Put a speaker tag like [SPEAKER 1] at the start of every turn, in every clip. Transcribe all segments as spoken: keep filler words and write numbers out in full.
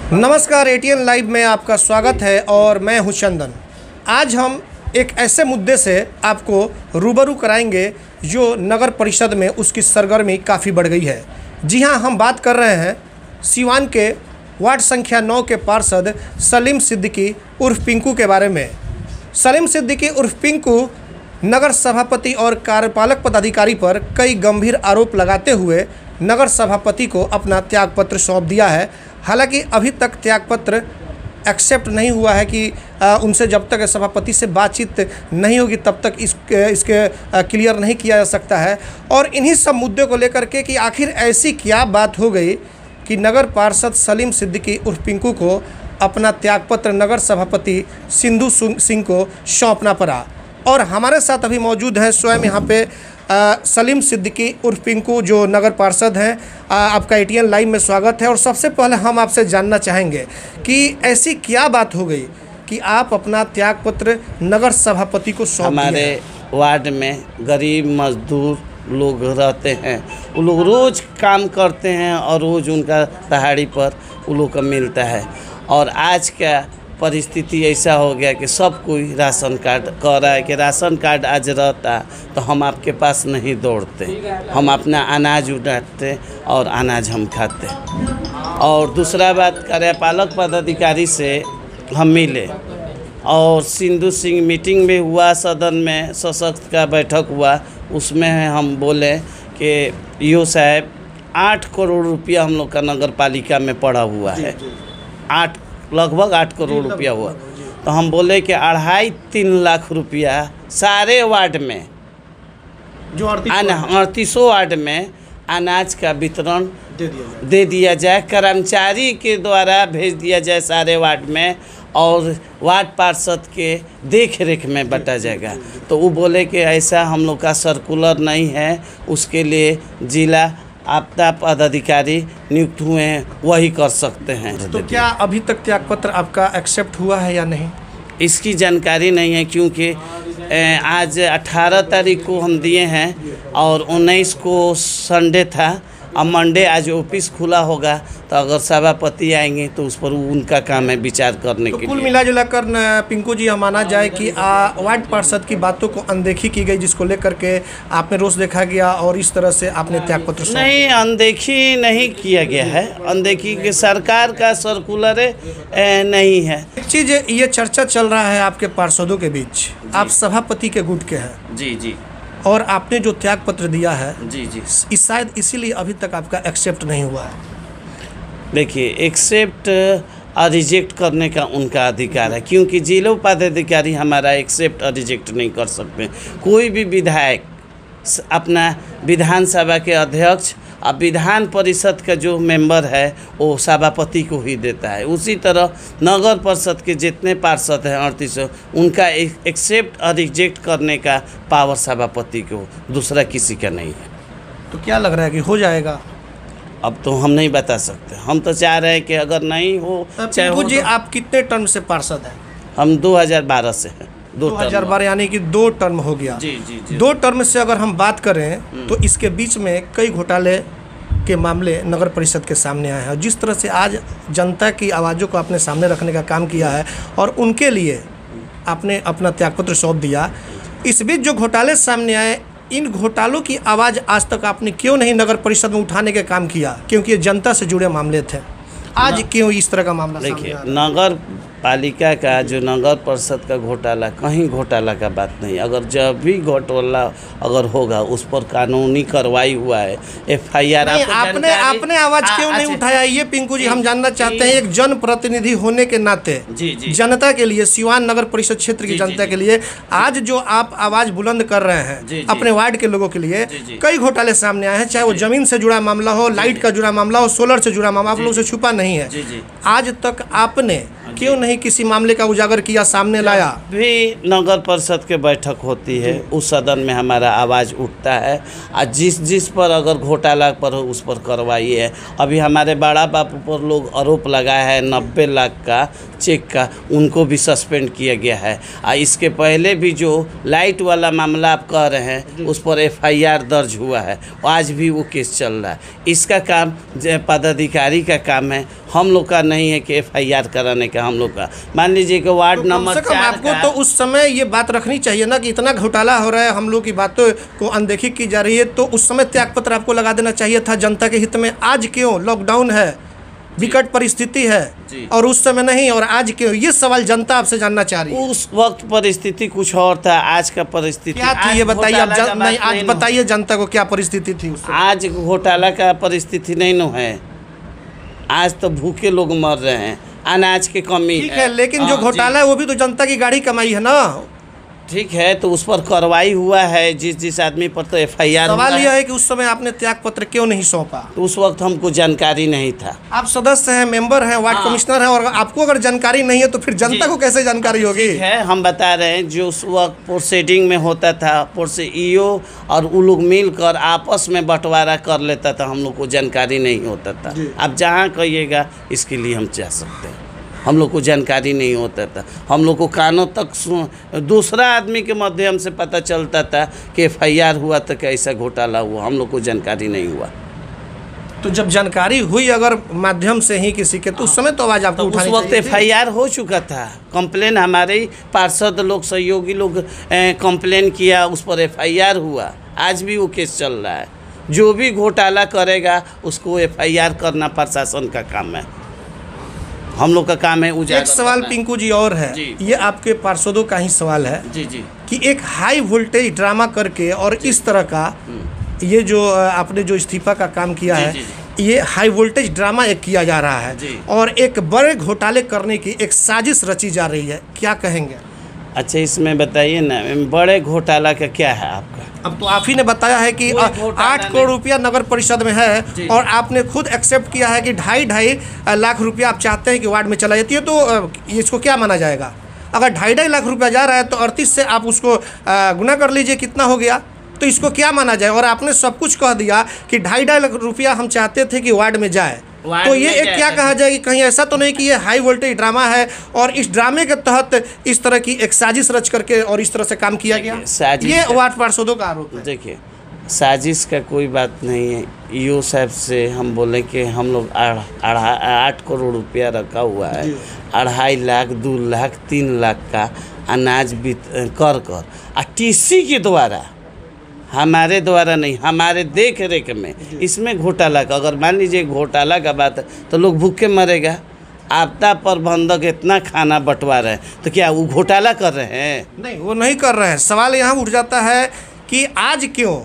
[SPEAKER 1] नमस्कार, ATN live में आपका स्वागत है और मैं हूं चंदन। आज हम एक ऐसे मुद्दे से आपको रूबरू कराएंगे जो नगर परिषद में उसकी सरगर्मी काफ़ी बढ़ गई है। जी हां, हम बात कर रहे हैं सिवान के वार्ड संख्या नौ के पार्षद सलीम सिद्दीकी उर्फ पिंकू के बारे में। सलीम सिद्दीकी उर्फ पिंकू नगर सभापति और कार्यपालक पदाधिकारी पर कई गंभीर आरोप लगाते हुए नगर सभापति को अपना त्यागपत्र सौंप दिया है। हालांकि अभी तक त्यागपत्र एक्सेप्ट नहीं हुआ है कि आ, उनसे जब तक सभापति से बातचीत नहीं होगी तब तक इस, इसके आ, क्लियर नहीं किया जा सकता है। और इन्हीं सब मुद्दों को लेकर के कि आखिर ऐसी क्या बात हो गई कि नगर पार्षद सलीम सिद्दीकी उर्फ पिंकू को अपना त्यागपत्र नगर सभापति सिंधु सिंह को सौंपना पड़ा। और हमारे साथ अभी मौजूद हैं स्वयं यहाँ पे आ, सलीम सिद्दीकी उर्फ पिंकू जो नगर पार्षद हैं। आपका एटीएन लाइव में स्वागत है। और सबसे पहले हम आपसे जानना चाहेंगे कि ऐसी क्या बात हो गई कि आप अपना त्यागपत्र नगर सभापति को सौंप दिए?
[SPEAKER 2] हमारे वार्ड में गरीब मजदूर लोग रहते हैं, वो लोग रोज़ काम करते हैं और रोज़ उनका दिहाड़ी पर वो लोग को मिलता है। और आज का परिस्थिति ऐसा हो गया कि सब कोई राशन कार्ड कह रहा है कि राशन कार्ड आज रहता तो हम आपके पास नहीं दौड़ते, हम अपना अनाज उठाते और अनाज हम खाते। और दूसरा बात, कार्यपालक पदाधिकारी से हम मिले और सिंधु सिंह मीटिंग में हुआ, सदन में सशक्त का बैठक हुआ, उसमें हम बोले कि यो साहब आठ करोड़ रुपया हम लोग का नगर पालिका में पड़ा हुआ है, आठ लगभग आठ करोड़ रुपया हुआ। तो हम बोले कि अढ़ाई तीन लाख रुपया सारे वार्ड में
[SPEAKER 1] जो
[SPEAKER 2] अड़तीसों वार्ड में अनाज का वितरण
[SPEAKER 1] दे दिया
[SPEAKER 2] दे दिया जाए, कर्मचारी के द्वारा भेज दिया जाए सारे वार्ड में और वार्ड पार्षद के देख रेख में बटा जाएगा। तो वो बोले कि ऐसा हम लोग का सर्कुलर नहीं है, उसके लिए जिला आपदा पदाधिकारी नियुक्त हुए हैं, वही कर सकते हैं।
[SPEAKER 1] तो क्या अभी तक त्यागपत्र आपका एक्सेप्ट हुआ है या नहीं?
[SPEAKER 2] इसकी जानकारी नहीं है, क्योंकि आज अठारह तारीख को हम दिए हैं और उन्नीस को संडे था। अब मंडे आज ऑफिस खुला होगा तो अगर सभापति आएंगे तो उस पर उनका काम है विचार करने
[SPEAKER 1] तो
[SPEAKER 2] के
[SPEAKER 1] कुल
[SPEAKER 2] लिए।
[SPEAKER 1] मिला जुलाकर पिंकू जी, हम माना जाए कि वार्ड पार्षद की बातों को अनदेखी की गई, जिसको लेकर के आपने रोष देखा गया और इस तरह से आपने त्यागपत्र सौंप दिया।
[SPEAKER 2] नहीं, अनदेखी नहीं किया गया है, अनदेखी के सरकार का सर्कुलर नहीं है।
[SPEAKER 1] एक चीज़ ये चर्चा चल रहा है आपके पार्षदों के बीच, आप सभापति के गुट के हैं
[SPEAKER 2] जी जी
[SPEAKER 1] और आपने जो त्यागपत्र दिया है
[SPEAKER 2] जी जी
[SPEAKER 1] इस शायद इसीलिए अभी तक आपका एक्सेप्ट नहीं हुआ है।
[SPEAKER 2] देखिए, एक्सेप्ट और रिजेक्ट करने का उनका अधिकार है, क्योंकि जिला पदाधिकारी हमारा एक्सेप्ट और रिजेक्ट नहीं कर सकते। कोई भी विधायक अपना विधानसभा के अध्यक्ष और विधान परिषद का जो मेंबर है वो सभापति को ही देता है। उसी तरह नगर परिषद के जितने पार्षद हैं अड़तीस, उनका एक्सेप्ट और रिजेक्ट करने का पावर सभापति को, दूसरा किसी का नहीं है।
[SPEAKER 1] तो क्या लग रहा है कि हो जाएगा?
[SPEAKER 2] अब तो हम नहीं बता सकते, हम तो चाह रहे हैं कि अगर नहीं हो चाहे
[SPEAKER 1] पिंकू
[SPEAKER 2] हो
[SPEAKER 1] जी,
[SPEAKER 2] तो
[SPEAKER 1] आप कितने टर्म से पार्षद हैं?
[SPEAKER 2] हम दो हज़ार बारह से हैं।
[SPEAKER 1] दो हज़ार बारह यानी कि दो टर्म हो गया।
[SPEAKER 2] जी जी जी
[SPEAKER 1] दो टर्म से अगर हम बात करें तो इसके बीच में कई घोटाले के मामले नगर परिषद के सामने आए हैं। और जिस तरह से आज जनता की आवाज़ों को आपने सामने रखने का काम किया है और उनके लिए आपने अपना त्यागपत्र सौंप दिया, इस बीच जो घोटाले सामने आए, इन घोटालों की आवाज़ आज तक आपने क्यों नहीं नगर परिषद में उठाने का काम किया? क्योंकि ये जनता से जुड़े मामले थे। आज क्यों इस तरह का मामला सामने
[SPEAKER 2] देखिए,
[SPEAKER 1] आ रहा है?
[SPEAKER 2] नगर पालिका का जो नगर परिषद का घोटाला, कहीं घोटाला का बात नहीं। अगर जब भी घोटाला अगर होगा उस पर कानूनी कार्रवाई हुआ है, एफ आई आर।
[SPEAKER 1] आपने आपने आवाज़ क्यों नहीं उठाया? ये पिंकू जी हम जानना चाहते हैं, एक जन प्रतिनिधि होने के नाते
[SPEAKER 2] जी जी
[SPEAKER 1] जनता के लिए, सिवान नगर परिषद क्षेत्र की जनता के लिए आज जो आप आवाज़ बुलंद कर रहे हैं अपने वार्ड के लोगों के लिए, कई घोटाले सामने आए हैं, चाहे वो जमीन से जुड़ा मामला हो, लाइट का जुड़ा मामला हो, सोलर से जुड़ा मामला, आप लोगों से छुपा नहीं है। आज तक आपने क्यों नहीं किसी मामले का उजागर किया, सामने लाया?
[SPEAKER 2] भी नगर परिषद के बैठक होती है, उस सदन में हमारा आवाज़ उठता है और जिस जिस पर अगर घोटाला पर हो उस पर कार्रवाई है। अभी हमारे बड़ा बापू पर लोग आरोप लगाया है नब्बे लाख का चेक का, उनको भी सस्पेंड किया गया है। और इसके पहले भी जो लाइट वाला मामला आप कह रहे हैं उस पर एफ आई आर दर्ज हुआ है, आज भी वो केस चल रहा है। इसका काम पदाधिकारी का काम है, हम लोग का नहीं है कि एफ आई आर कराने का हम लोग का। मान लीजिए कि वार्ड
[SPEAKER 1] तो
[SPEAKER 2] नंबर चार
[SPEAKER 1] आपको तो उस समय ये बात रखनी चाहिए ना कि इतना घोटाला हो रहा है, हम लोग की बातों को अनदेखी की जा रही है, तो उस समय त्यागपत्र आपको लगा देना चाहिए था जनता के हित में। आज क्यों? लॉकडाउन है, विकट परिस्थिति है, और उस समय नहीं, और आज क्यों? ये सवाल जनता आपसे जानना चाह रही है।
[SPEAKER 2] उस वक्त परिस्थिति कुछ और था, आज का परिस्थिति
[SPEAKER 1] क्या थी ये बताइए आप। जन, नहीं, आज बताइए जनता को क्या परिस्थिति थी उस समय।
[SPEAKER 2] आज घोटाला का परिस्थिति नहीं न है, आज तो भूखे लोग मर रहे हैं, अनाज की कमी
[SPEAKER 1] ठीक है, लेकिन जो घोटाला है वो भी तो जनता की गाड़ी कमाई है ना।
[SPEAKER 2] ठीक है, तो उस पर कार्रवाई हुआ है, जिस जिस आदमी पर तो एफ आई आर।
[SPEAKER 1] सवाल यह है कि उस समय आपने त्याग पत्र क्यों नहीं सौंपा?
[SPEAKER 2] तो उस वक्त हमको जानकारी नहीं था।
[SPEAKER 1] आप सदस्य हैं, मेंबर हैं, वार्ड कमिश्नर हैं, और आपको अगर जानकारी नहीं है तो फिर जनता को कैसे जानकारी होगी?
[SPEAKER 2] है, हम बता रहे हैं जो उस वक्त प्रोसीडिंग में होता था, प्रोसे ई ओ और वो लोग मिलकर आपस में बंटवारा कर लेता था, हम लोग को जानकारी नहीं होता था। आप जहाँ कहिएगा इसके लिए हम जा सकते हैं, हम लोग को जानकारी नहीं होता था। हम लोग को कानों तक दूसरा आदमी के माध्यम से पता चलता था कि एफ आई आर हुआ तो कैसा घोटाला हुआ, हम लोग को जानकारी नहीं हुआ।
[SPEAKER 1] तो जब जानकारी हुई अगर माध्यम से ही किसी के, तो उस समय तो आवाज़ आपको
[SPEAKER 2] तो उस वक्त एफ आई आर हो चुका था। कंप्लेन हमारे ही पार्षद लोग, सहयोगी लोग कंप्लेन किया, उस पर एफ आई आर हुआ, आज भी वो केस चल रहा है। जो भी घोटाला करेगा उसको एफ आई आर करना प्रशासन का काम है, हम लोग का काम है उजागर।
[SPEAKER 1] एक सवाल पिंकू जी और है, ये आपके पार्षदों का ही सवाल है
[SPEAKER 2] जी जी
[SPEAKER 1] कि एक हाई वोल्टेज ड्रामा करके और इस तरह का ये जो आपने जो इस्तीफा का काम किया है, ये हाई वोल्टेज ड्रामा एक किया जा रहा है और एक बड़े घोटाले करने की एक साजिश रची जा रही है, क्या कहेंगे?
[SPEAKER 2] अच्छा, इसमें बताइए ना, बड़े घोटाला का क्या है आपका?
[SPEAKER 1] अब तो आप ही ने बताया है कि आठ करोड़ रुपया नगर परिषद में है, और आपने खुद एक्सेप्ट किया है कि ढाई ढाई लाख रुपया आप चाहते हैं कि वार्ड में चला जाती है, तो इसको क्या माना जाएगा? अगर ढाई ढाई लाख रुपया जा रहा है तो अड़तीस से आप उसको गुना कर लीजिए, कितना हो गया, तो इसको क्या माना जाए? और आपने सब कुछ कह दिया कि ढाई ढाई लाख रुपया हम चाहते थे कि वार्ड में जाए, तो ये एक क्या कहा जाए कि कहीं ऐसा तो नहीं कि ये हाई वोल्टेज ड्रामा है और इस ड्रामे के तहत इस तरह की एक साजिश रच करके और इस तरह से काम किया गया? ये वार्ड पार्षदों का आरोप है।
[SPEAKER 2] देखिए, साजिश का कोई बात नहीं है। ई ओ साहब से हम बोले कि हम लोग आठ करोड़ रुपया रखा हुआ है, अढ़ाई लाख, दो लाख, तीन लाख का अनाज बीत कर कर और टी सी के द्वारा, हमारे द्वारा नहीं, हमारे देख रेख में इसमें घोटाला का, अगर मान लीजिए घोटाला का बात है तो लोग भूखे मरेगा। आपदा प्रबंधक इतना खाना बंटवा रहे हैं तो क्या वो घोटाला कर रहे हैं?
[SPEAKER 1] नहीं, वो नहीं कर रहे हैं। सवाल यहाँ उठ जाता है कि आज क्यों,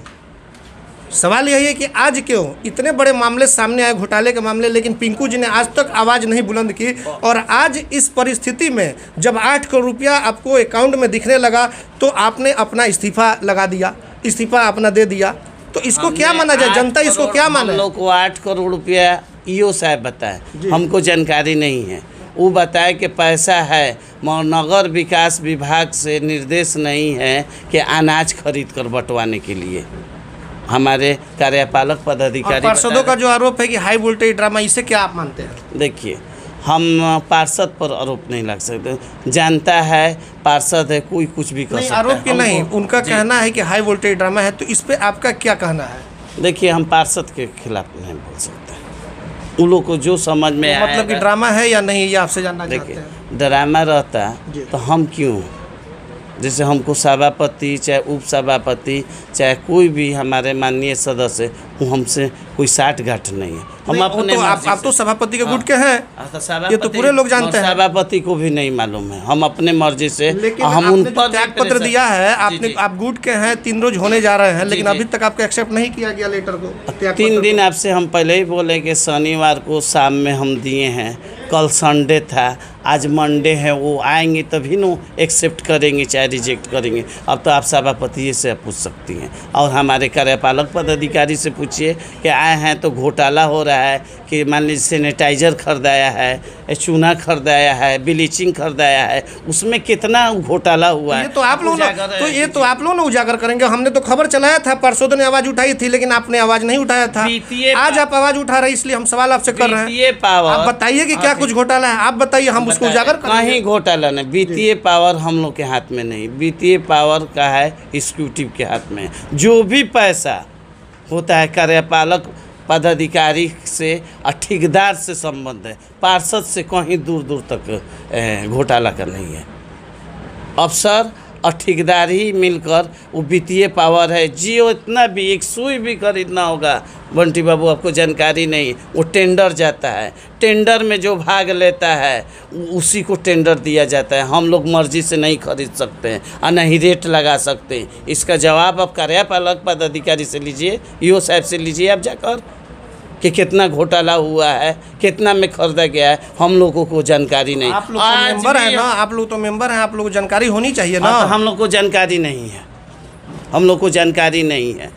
[SPEAKER 1] सवाल यही है कि आज क्यों इतने बड़े मामले सामने आए, घोटाले के मामले, लेकिन पिंकू जी ने आज तक आवाज़ नहीं बुलंद की। और आज इस परिस्थिति में जब आठ करोड़ रुपया आपको अकाउंट में दिखने लगा तो आपने अपना इस्तीफा लगा दिया, इस्तीफा अपना दे दिया, तो इसको क्या माना जाए? जनता इसको क्या माने?
[SPEAKER 2] हम लोग को आठ करोड़ रुपया ई ओ साहब बताए, हमको जानकारी नहीं है। वो बताए कि पैसा है, मगर नगर विकास विभाग से निर्देश नहीं है कि अनाज खरीद कर बंटवाने के लिए। हमारे कार्यपालक पदाधिकारी,
[SPEAKER 1] पार्षदों का जो आरोप है कि हाई वोल्टेज ड्रामा, इसे क्या आप मानते हैं?
[SPEAKER 2] देखिए, हम पार्षद पर आरोप नहीं लग सकते, जानता है पार्षद है, कोई कुछ भी कर सकता है।
[SPEAKER 1] आरोप की नहीं, उनका कहना है कि हाई वोल्टेज ड्रामा है, तो इस पे आपका क्या कहना है?
[SPEAKER 2] देखिए, हम पार्षद के खिलाफ नहीं बोल सकते, उन लोग को जो समझ में आए।
[SPEAKER 1] मतलब कि ड्रामा है या नहीं, ये आपसे जानना चाहते हैं?
[SPEAKER 2] देखिए, ड्रामा रहता तो हम क्यों, जैसे हमको सभापति चाहे उप सभापति चाहे कोई भी हमारे माननीय सदस्य, वो हमसे कोई साठ गांठ नहीं है। हम अपने
[SPEAKER 1] तो आप, आप तो सभापति के गुट के हैं, ये तो पूरे लोग जानते हैं।
[SPEAKER 2] सभापति को भी नहीं मालूम है, हम अपने मर्जी से,
[SPEAKER 1] लेकिन
[SPEAKER 2] हम उन पर
[SPEAKER 1] त्याग पत्र दिया है आपने, आप गुट के हैं, तीन रोज होने जा रहे हैं, लेकिन अभी तक आपको एक्सेप्ट नहीं किया गया लेटर को।
[SPEAKER 2] तीन दिन आपसे हम पहले ही बोले कि शनिवार को शाम में हम दिए हैं, कल संडे था, आज मंडे है, वो आएंगे तभी नो एक्सेप्ट करेंगे चाहे रिजेक्ट करेंगे। अब तो आप सभापति से पूछ सकती हैं और हमारे कार्यपालक पदाधिकारी से पूछिए कि आए हैं तो घोटाला हो रहा है कि मान लीजिए सैनिटाइज़र खरीदाया है, चूना खरीदाया है, ब्लीचिंग खरीदाया है, उसमें कितना घोटाला हुआ है।
[SPEAKER 1] ये तो आप लोग ना तो ये तो आप लोग ना उजागर करेंगे। हमने तो खबर चलाया था, परसों ने आवाज़ उठाई थी, लेकिन आपने आवाज़ नहीं उठाया था। आज आप आवाज़ उठा रहे हैं, इसलिए हम सवाल आपसे कर रहे हैं।
[SPEAKER 2] पावर
[SPEAKER 1] आप बताइए कि क्या कुछ घोटाला है, आप बताइए, हम उसको उजागर करेंगे।
[SPEAKER 2] कहीं घोटाला नहीं, वित्तीय पावर हम लोग के हाथ में नहीं, वित्तीय पावर का है एग्जीक्यूटिव के हाथ में। जो भी पैसा होता है कार्यपालक पदाधिकारी से और ठेकेदार से संबंध है, पार्षद से कहीं दूर दूर तक घोटाला का नहीं है। अफसर और ठेकेदार ही मिलकर वो वित्तीय पावर है। जियो इतना भी एक सुई भी खरीदना होगा, बंटी बाबू आपको जानकारी नहीं, वो टेंडर जाता है, टेंडर में जो भाग लेता है उसी को टेंडर दिया जाता है। हम लोग मर्जी से नहीं खरीद सकते हैं और नहीं रेट लगा सकते हैं। इसका जवाब आप कार्यपालक पदाधिकारी से लीजिए, ईओ साहब से लीजिए आप जाकर कि कितना घोटाला हुआ है, कितना में खरीदा गया है, हम लोगों को जानकारी नहीं।
[SPEAKER 1] आप लोग तो मेंबर है ना, आप लोग तो मेंबर हैं, आप लोग को जानकारी होनी चाहिए ना।
[SPEAKER 2] तो हम लोग को जानकारी नहीं है, हम लोग को जानकारी नहीं है।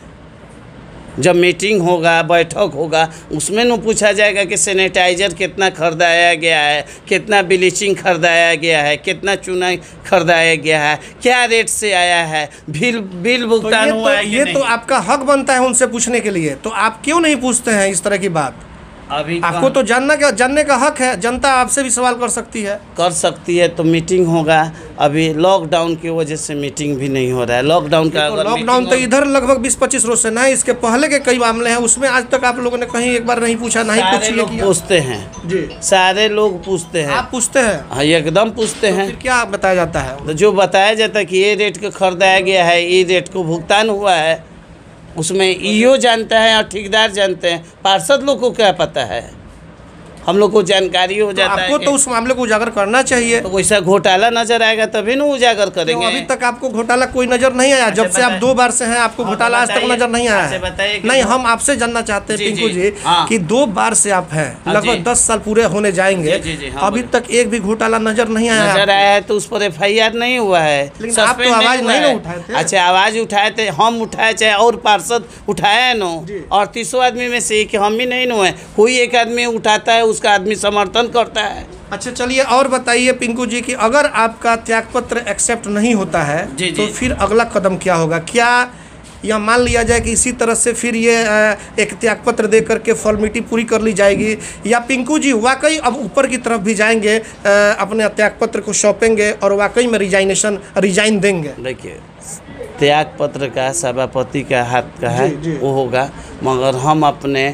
[SPEAKER 2] जब मीटिंग होगा, बैठक होगा, उसमें न पूछा जाएगा कि सैनिटाइज़र कितना खरीदाया गया है, कितना ब्लीचिंग खरीदाया गया है, कितना चूना खरीदाया गया है, क्या रेट से आया है, बिल बिल भुगतान
[SPEAKER 1] तो
[SPEAKER 2] हुआ
[SPEAKER 1] ये,
[SPEAKER 2] है
[SPEAKER 1] तो,
[SPEAKER 2] कि
[SPEAKER 1] ये
[SPEAKER 2] नहीं?
[SPEAKER 1] तो आपका हक बनता है उनसे पूछने के लिए, तो आप क्यों नहीं पूछते हैं इस तरह की बात?
[SPEAKER 2] अभी
[SPEAKER 1] आपको तो जानना क्या जानने का हक है, जनता आपसे भी सवाल कर सकती है।
[SPEAKER 2] कर सकती है, तो मीटिंग होगा। अभी लॉकडाउन की वजह से मीटिंग भी नहीं हो रहा है। लॉकडाउन का
[SPEAKER 1] तो लॉकडाउन तो इधर लगभग बीस पच्चीस रोज से ना है, इसके पहले के कई मामले हैं, उसमें आज तक आप लोगों ने कहीं एक बार नहीं पूछा, नहीं
[SPEAKER 2] सारे
[SPEAKER 1] पूछिए
[SPEAKER 2] लोग
[SPEAKER 1] किया।
[SPEAKER 2] पूछते हैं
[SPEAKER 1] जी,
[SPEAKER 2] सारे लोग पूछते हैं।
[SPEAKER 1] आप पूछते हैं?
[SPEAKER 2] हाँ, एकदम पूछते हैं।
[SPEAKER 1] फिर क्या बताया जाता है?
[SPEAKER 2] तो जो बताया जाता है कि ये रेट को खरीदाया गया है, ये रेट को भुगतान हुआ है, उसमें ईओ जानता है और ठेकेदार जानते हैं, पार्षद लोग को क्या पता है? हम लोग को जानकारी हो
[SPEAKER 1] तो
[SPEAKER 2] जाता
[SPEAKER 1] आपको
[SPEAKER 2] है।
[SPEAKER 1] तो उस मामले को उजागर करना चाहिए।
[SPEAKER 2] तो वैसा घोटाला नजर आएगा तभी ना उजागर
[SPEAKER 1] क्यों
[SPEAKER 2] करेंगे।
[SPEAKER 1] अभी तक आपको घोटाला कोई नजर नहीं आया? जब से आप
[SPEAKER 2] बताइए।
[SPEAKER 1] दो बार से हैं, आपको
[SPEAKER 2] हाँ, तो
[SPEAKER 1] घोटाला आज तक
[SPEAKER 2] बताइए।
[SPEAKER 1] नजर नहीं आया
[SPEAKER 2] अच्छा,
[SPEAKER 1] है?
[SPEAKER 2] बताइए कि
[SPEAKER 1] नहीं,
[SPEAKER 2] वो-
[SPEAKER 1] हम आपसे जानना चाहते हैं
[SPEAKER 2] जी,
[SPEAKER 1] पिंकू
[SPEAKER 2] जी।
[SPEAKER 1] जी
[SPEAKER 2] हाँ।
[SPEAKER 1] कि दो बार से आप हैं,
[SPEAKER 2] हाँ,
[SPEAKER 1] लगभग
[SPEAKER 2] जी।
[SPEAKER 1] दस साल पूरे होने जाएंगे,
[SPEAKER 2] जी, जी, जी, हाँ,
[SPEAKER 1] अभी
[SPEAKER 2] बोलिए।
[SPEAKER 1] तक एक भी घोटाला नजर नहीं आया
[SPEAKER 2] नजर
[SPEAKER 1] आपको?
[SPEAKER 2] आया है तो उस पर एफ आई आर नहीं हुआ है,
[SPEAKER 1] लेकिन आप तो
[SPEAKER 2] सस्पेंड
[SPEAKER 1] आवाज
[SPEAKER 2] हुआ
[SPEAKER 1] नहीं ना
[SPEAKER 2] है।
[SPEAKER 1] उठाए थे।
[SPEAKER 2] अच्छा, आवाज उठाए थे, हम उठाए चाहे और पार्षद उठाया है नो,
[SPEAKER 1] जी।
[SPEAKER 2] और तीसों आदमी में से एक हम ही नहीं नो है, कोई एक आदमी उठाता है, उसका आदमी समर्थन करता है।
[SPEAKER 1] अच्छा, चलिए और बताइए पिंकू जी कि अगर आपका त्यागपत्र एक्सेप्ट नहीं होता है
[SPEAKER 2] जी,
[SPEAKER 1] तो
[SPEAKER 2] जी।
[SPEAKER 1] फिर अगला कदम क्या होगा? क्या या मान लिया जाए कि इसी तरह से फिर ये अ, एक त्यागपत्र दे करके फॉर्मेलिटी पूरी कर ली जाएगी, या पिंकू जी वाकई अब ऊपर की तरफ भी जाएंगे, अ, अपने त्यागपत्र को सौंपेंगे और वाकई में रिजाइनेशन रिजाइन देंगे?
[SPEAKER 2] देखिए, त्याग पत्र का सभापति का हाथ का है,
[SPEAKER 1] जी, जी।
[SPEAKER 2] वो होगा, मगर हम अपने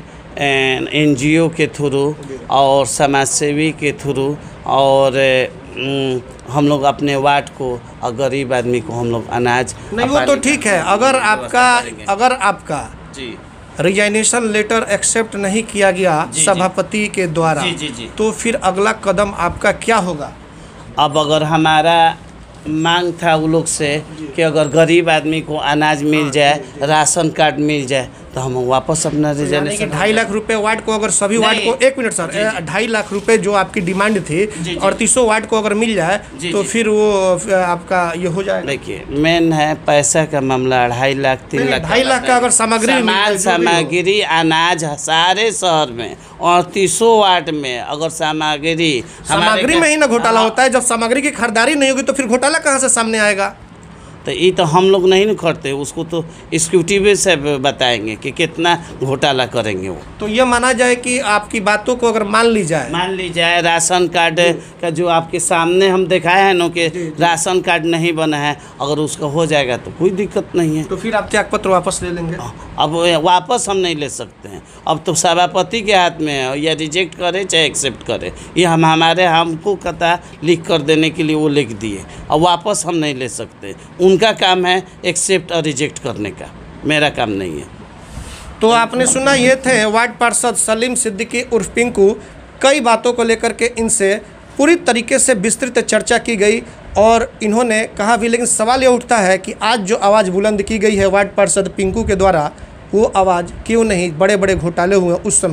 [SPEAKER 2] एन जी ओ के थ्रू और समाज सेवी के थ्रू और अम, हम लोग अपने वार्ड को और गरीब आदमी को हम लोग अनाज
[SPEAKER 1] नहीं, वो तो ठीक है। अगर आपका अगर आपका
[SPEAKER 2] जी
[SPEAKER 1] रिजाइनेशन लेटर एक्सेप्ट नहीं किया गया
[SPEAKER 2] जी, जी।
[SPEAKER 1] सभापति के द्वारा,
[SPEAKER 2] जी, जी, जी।
[SPEAKER 1] तो फिर अगला कदम आपका क्या होगा?
[SPEAKER 2] अब अगर हमारा मांग था वो लोग से कि अगर गरीब आदमी को अनाज मिल जाए, राशन कार्ड मिल जाए, तो हम वापस अपना
[SPEAKER 1] यानी कि
[SPEAKER 2] रिजर्वेशन
[SPEAKER 1] ढाई लाख रुपए वार्ड को अगर सभी वार्ड
[SPEAKER 2] नहीं।
[SPEAKER 1] को, एक मिनट सर, ढाई लाख रुपए जो आपकी डिमांड थी
[SPEAKER 2] जी, जी।
[SPEAKER 1] और तीसों वार्ड को अगर मिल जाए
[SPEAKER 2] जी,
[SPEAKER 1] तो
[SPEAKER 2] जी।
[SPEAKER 1] फिर वो फिर आपका ये हो जाएगा।
[SPEAKER 2] देखिए, मेन है पैसा का मामला। ढाई लाख तीन
[SPEAKER 1] नहीं,
[SPEAKER 2] लाख
[SPEAKER 1] ढाई लाख का अगर सामग्री भी मिल
[SPEAKER 2] सामान
[SPEAKER 1] जाए, जो भी हो।
[SPEAKER 2] सामग्री अनाज सारे शहर में और तीसों वार्ड में अगर सामग्री हमारे
[SPEAKER 1] सामग्री
[SPEAKER 2] का-
[SPEAKER 1] में ही ना घोटाला
[SPEAKER 2] हाँ,
[SPEAKER 1] होता है। जब सामग्री की खरीदारी नहीं होगी तो फिर घोटाला कहाँ से सामने आएगा?
[SPEAKER 2] तो ये तो हम लोग नहीं न करते, उसको तो एग्जीक्यूटिव से बताएंगे कि कितना घोटाला करेंगे वो।
[SPEAKER 1] तो ये माना जाए कि आपकी बातों को अगर मान ली जाए,
[SPEAKER 2] मान ली जाए राशन कार्ड का जो आपके सामने हम दिखाए हैं ना कि राशन कार्ड नहीं बना है, अगर उसका हो जाएगा तो कोई दिक्कत नहीं है।
[SPEAKER 1] तो फिर आप त्यागपत्र वापस ले लेंगे?
[SPEAKER 2] अब वापस हम नहीं ले सकते हैं, अब तो सभापति के हाथ में है, या रिजेक्ट करे चाहे एक्सेप्ट करे। ये हम हमारे हमको कथा लिख कर देने के लिए वो लिख दिए, अब वापस हम नहीं ले सकते। उनका काम है एक्सेप्ट और रिजेक्ट करने का, मेरा काम नहीं है।
[SPEAKER 1] तो आपने सुना, ये थे वार्ड पार्षद सलीम सिद्दीकी उर्फ पिंकू। कई बातों को लेकर के इनसे पूरी तरीके से विस्तृत चर्चा की गई और इन्होंने कहा भी, लेकिन सवाल ये उठता है कि आज जो आवाज़ बुलंद की गई है वार्ड पार्षद पिंकू के द्वारा, वो आवाज़ क्यों नहीं बड़े बड़े घोटाले हुए उस समय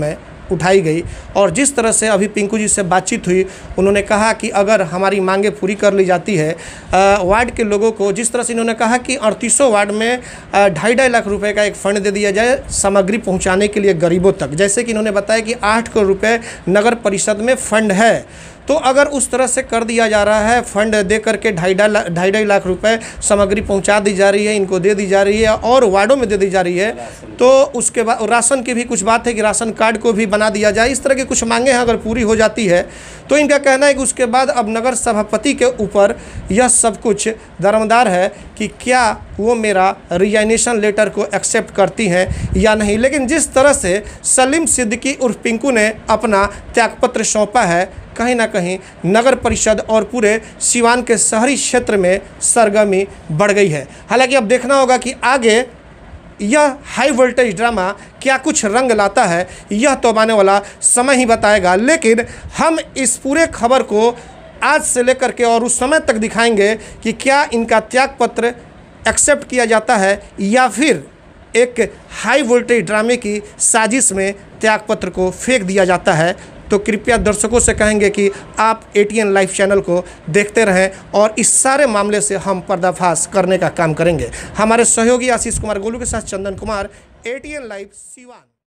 [SPEAKER 1] उठाई गई। और जिस तरह से अभी पिंकू जी से बातचीत हुई, उन्होंने कहा कि अगर हमारी मांगें पूरी कर ली जाती है, वार्ड के लोगों को जिस तरह से इन्होंने कहा कि अड़तीसों वार्ड में ढाई ढाई लाख रुपए का एक फ़ंड दे दिया जाए सामग्री पहुंचाने के लिए गरीबों तक। जैसे कि इन्होंने बताया कि आठ करोड़ रुपए नगर परिषद में फ़ंड है, तो अगर उस तरह से कर दिया जा रहा है, फंड दे करके ढाई ढाई ढाई ढाई लाख रुपए सामग्री पहुंचा दी जा रही है, इनको दे दी जा रही है और वार्डों में दे दी जा रही है, तो उसके बाद राशन की भी कुछ बात है कि राशन कार्ड को भी बना दिया जाए। इस तरह की कुछ मांगे हैं, अगर पूरी हो जाती है तो इनका कहना है कि उसके बाद अब नगर सभापति के ऊपर यह सब कुछ दारोमदार है कि क्या वो मेरा रिजाइनेशन लेटर को एक्सेप्ट करती हैं या नहीं। लेकिन जिस तरह से सलीम सिद्दीकी उर्फ पिंकू ने अपना त्यागपत्र सौंपा है, कहीं ना कहीं नगर परिषद और पूरे सिवान के शहरी क्षेत्र में सरगर्मी बढ़ गई है। हालांकि अब देखना होगा कि आगे यह हाई वोल्टेज ड्रामा क्या कुछ रंग लाता है, यह तो आने वाला समय ही बताएगा। लेकिन हम इस पूरे खबर को आज से लेकर के और उस समय तक दिखाएंगे कि क्या इनका त्यागपत्र एक्सेप्ट किया जाता है या फिर एक हाई वोल्टेज ड्रामे की साजिश में त्यागपत्र को फेंक दिया जाता है। तो कृपया दर्शकों से कहेंगे कि आप एटीएन लाइव चैनल को देखते रहें और इस सारे मामले से हम पर्दाफाश करने का काम करेंगे। हमारे सहयोगी आशीष कुमार गोलू के साथ चंदन कुमार, एटीएन लाइव सिवान।